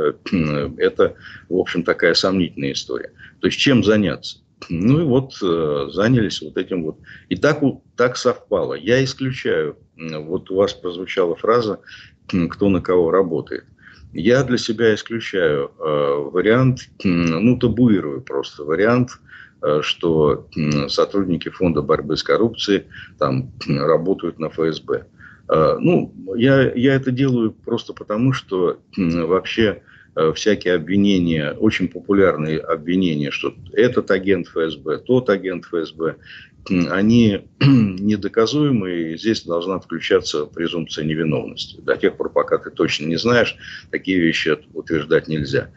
это, в общем, такая сомнительная история. То есть чем заняться? Ну и вот занялись вот этим вот. И так, так совпало. Я исключаю, вот у вас прозвучала фраза «кто на кого работает». Я для себя исключаю э, вариант, ну, табуирую просто вариант, э, что э, сотрудники фонда борьбы с коррупцией там работают на эф эс бэ. Э, ну, я, я это делаю просто потому, что э, вообще э, всякие обвинения, очень популярные обвинения, что этот агент эф эс бэ, тот агент эф эс бэ, они недоказуемые, и здесь должна включаться презумпция невиновности. До тех пор, пока ты точно не знаешь, такие вещи утверждать нельзя.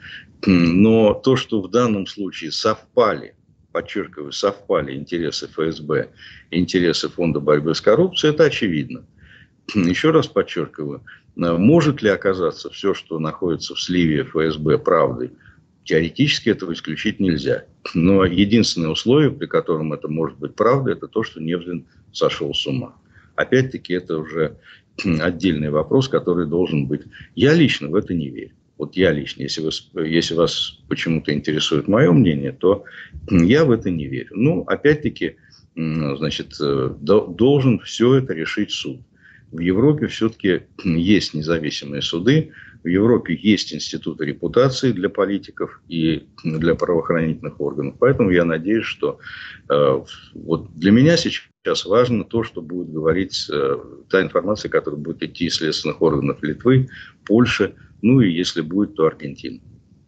Но то, что в данном случае совпали, подчеркиваю, совпали интересы эф эс бэ и интересы фонда борьбы с коррупцией, это очевидно. Еще раз подчеркиваю, может ли оказаться все, что находится в сливе эф эс бэ, правдой? Теоретически этого исключить нельзя. Но единственное условие, при котором это может быть правда, это то, что Невзлин сошел с ума. Опять-таки, это уже отдельный вопрос, который должен быть. Я лично в это не верю. Вот я лично, если, вы, если вас почему-то интересует мое мнение, то я в это не верю. Ну, опять-таки, значит, должен все это решить суд. В Европе все-таки есть независимые суды, в Европе есть институты репутации для политиков и для правоохранительных органов. Поэтому я надеюсь, что э, вот для меня сейчас важно то, что будет говорить э, та информация, которая будет идти из следственных органов Литвы, Польши, ну и если будет, то Аргентины.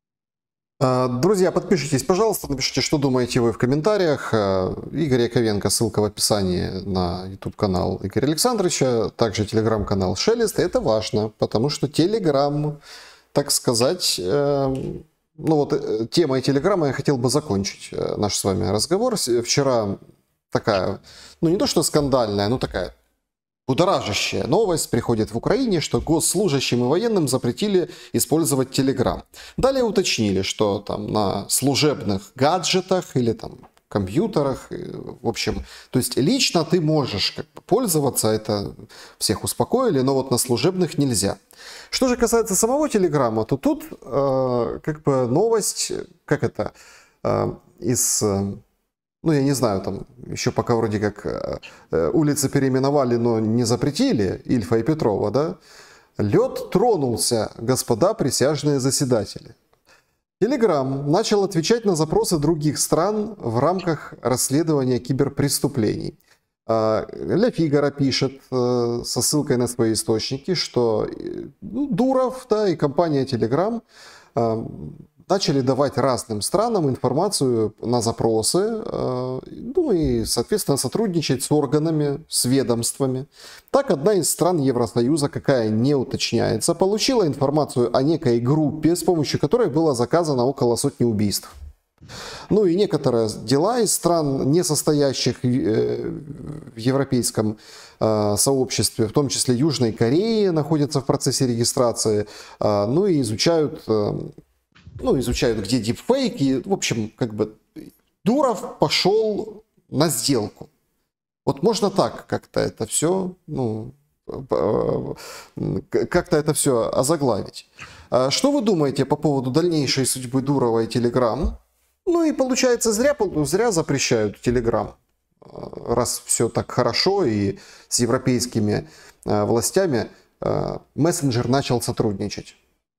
Друзья, подпишитесь, пожалуйста, напишите, что думаете вы в комментариях. Игорь Яковенко, ссылка в описании на YouTube-канал Игоря Александровича, также телеграм-канал Шелест. Это важно, потому что телеграм, так сказать, ну вот темой телеграма я хотел бы закончить наш с вами разговор. Вчера такая, ну не то что скандальная, но такая будоражащая новость приходит в Украине, что госслужащим и военным запретили использовать Telegram. Далее уточнили, что там на служебных гаджетах или там компьютерах, в общем, то есть лично ты можешь как бы пользоваться, это всех успокоили, но вот на служебных нельзя. Что же касается самого Телеграма, то тут э, как бы новость, как это, э, из... Ну, я не знаю, там еще пока вроде как э, улицы переименовали, но не запретили, Ильфа и Петрова, да? Лед тронулся, господа присяжные заседатели. Телеграм начал отвечать на запросы других стран в рамках расследования киберпреступлений. Э, Ля Фигаро пишет э, со ссылкой на свои источники, что ну, Дуров, да, и компания Телеграм э, начали давать разным странам информацию на запросы, ну и, соответственно, сотрудничать с органами, с ведомствами. Так, одна из стран Евросоюза, какая не уточняется, получила информацию о некой группе, с помощью которой было заказано около сотни убийств. Ну и некоторые дела из стран, не состоящих в европейском сообществе, в том числе Южной Кореи, находятся в процессе регистрации, ну и изучают... Ну, изучают, где дипфейки. В общем, как бы Дуров пошел на сделку. Вот можно так как-то это все, ну, как-то это все озаглавить. Что вы думаете по поводу дальнейшей судьбы Дурова и Телеграм? Ну и получается, зря, зря запрещают Телеграм. Раз все так хорошо и с европейскими властями мессенджер начал сотрудничать.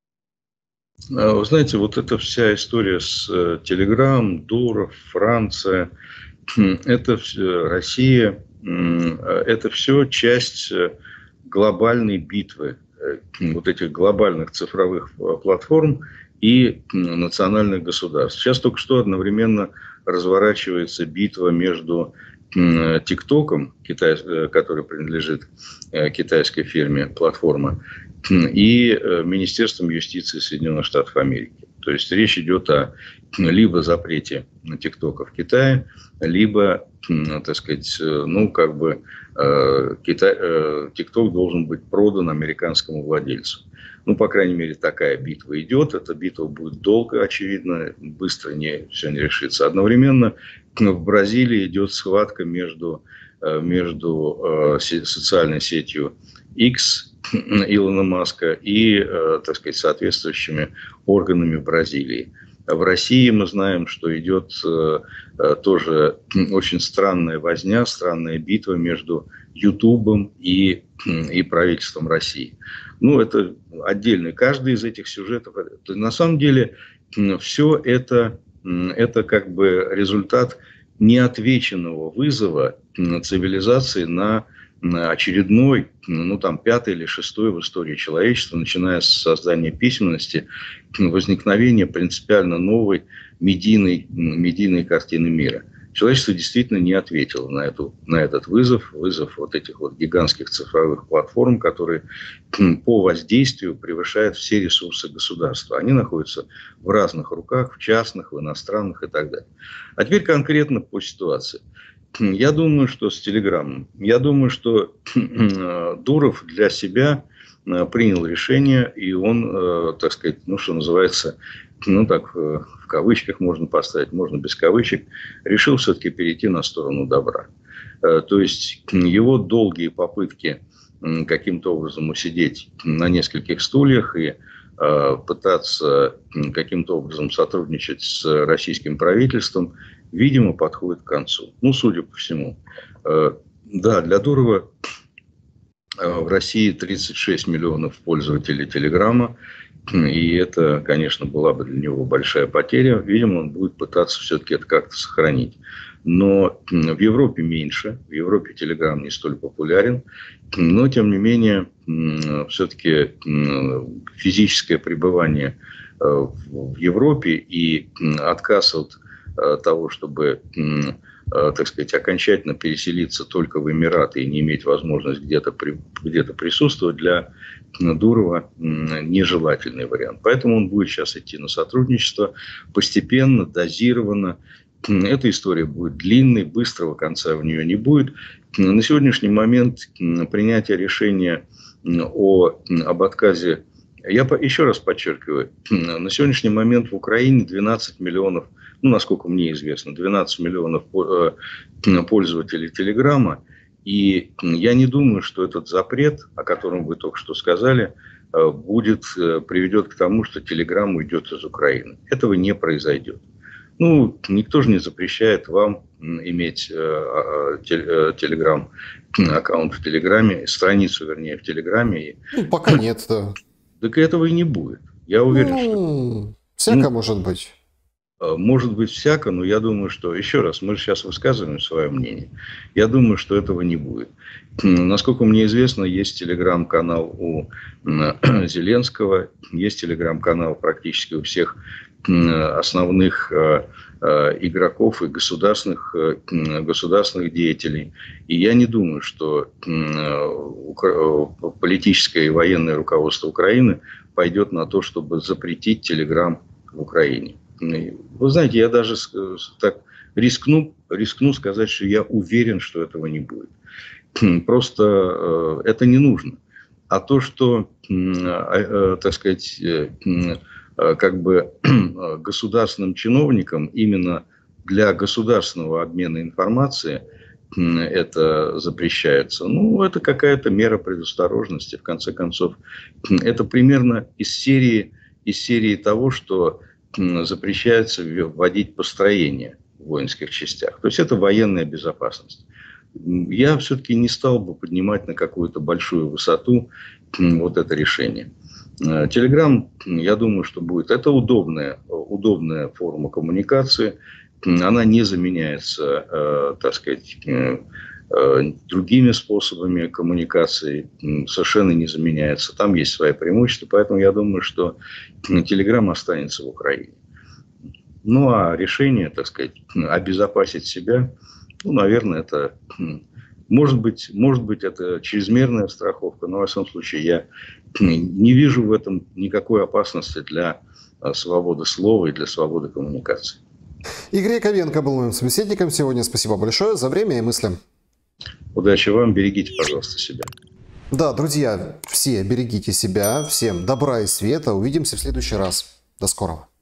Вы знаете, вот эта вся история с Телеграм, Дуров, Франция, это Россия, это все часть глобальной битвы, вот этих глобальных цифровых платформ и национальных государств. Сейчас только что одновременно разворачивается битва между ТикТоком, который принадлежит китайской фирме, платформа, и Министерством юстиции Соединенных Штатов Америки. То есть речь идет о либо запрете ТикТока в Китае, либо, так сказать, ну, как бы Китай, ТикТок должен быть продан американскому владельцу. Ну, по крайней мере, такая битва идет. Эта битва будет долго, очевидно, быстро не, все не решится. Одновременно в Бразилии идет схватка между, между социальной сетью X Илона Маска и, так сказать, соответствующими органами Бразилии. В России мы знаем, что идет тоже очень странная возня, странная битва между Ютубом и, и правительством России. Ну, это отдельно. Каждый из этих сюжетов, на самом деле, все это, это как бы результат неотвеченного вызова цивилизации на очередной, ну там пятый или шестой в истории человечества, начиная с создания письменности, возникновения принципиально новой медийной, медийной картины мира. Человечество действительно не ответило на, эту, на этот вызов, вызов вот этих вот гигантских цифровых платформ, которые по воздействию превышают все ресурсы государства. Они находятся в разных руках, в частных, в иностранных и так далее. А теперь конкретно по ситуации. Я думаю, что с Телеграмом, я думаю, что Дуров для себя принял решение, и он, так сказать, ну, что называется, ну так в кавычках можно поставить, можно без кавычек, решил все-таки перейти на сторону добра. То есть его долгие попытки каким-то образом усидеть на нескольких стульях и пытаться каким-то образом сотрудничать с российским правительством, видимо, подходит к концу. Ну, судя по всему. Да, для Дурова в России тридцать шесть миллионов пользователей Телеграма. И это, конечно, была бы для него большая потеря. Видимо, он будет пытаться все-таки это как-то сохранить. Но в Европе меньше. В Европе Телеграм не столь популярен. Но, тем не менее, все-таки физическое пребывание в Европе и отказ от того, чтобы, так сказать, окончательно переселиться только в Эмираты и не иметь возможность где-то при, где-то присутствовать, для Дурова нежелательный вариант. Поэтому он будет сейчас идти на сотрудничество постепенно, дозированно. Эта история будет длинной, быстрого конца в нее не будет. На сегодняшний момент принятие решения о, об отказе, я еще раз подчеркиваю, на сегодняшний момент в Украине двенадцать миллионов, ну, насколько мне известно, двенадцать миллионов пользователей Телеграма. И я не думаю, что этот запрет, о котором вы только что сказали, будет, приведет к тому, что Телеграм уйдет из Украины. Этого не произойдет. Ну, никто же не запрещает вам иметь Телеграм, аккаунт в Телеграме, страницу, вернее, в Телеграме. Ну, пока нет, да. Так этого и не будет. Я уверен, ну, что... Всяко ну, может быть. Может быть, всяко, но я думаю, что... Еще раз, мы же сейчас высказываем свое мнение. Я думаю, что этого не будет. Насколько мне известно, есть телеграм-канал у Зеленского, есть телеграм-канал практически у всех основных игроков и государственных, государственных деятелей. И я не думаю, что политическое и военное руководство Украины пойдет на то, чтобы запретить Телеграм в Украине. Вы знаете, я даже так рискну, рискну сказать, что я уверен, что этого не будет. Просто это не нужно. А то, что, так сказать, как бы государственным чиновникам именно для государственного обмена информацией это запрещается, ну, это какая-то мера предосторожности, в конце концов. Это примерно из серии, из серии того, что запрещается вводить построение в воинских частях. То есть это военная безопасность. Я все-таки не стал бы поднимать на какую-то большую высоту вот это решение. Телеграм, я думаю, что будет. Это удобная, удобная форма коммуникации. Она не заменяется, э, так сказать, э, другими способами коммуникации. Совершенно не заменяется. Там есть свои преимущества. Поэтому я думаю, что Телеграм останется в Украине. Ну, а решение, так сказать, обезопасить себя, ну, наверное, это... Может быть, может быть, это чрезмерная страховка, но, во всяком случае, я не вижу в этом никакой опасности для свободы слова и для свободы коммуникации. Игорь Яковенко был моим собеседником сегодня. Спасибо большое за время и мысли. Удачи вам, берегите, пожалуйста, себя. Да, друзья, все берегите себя, всем добра и света. Увидимся в следующий раз. До скорого.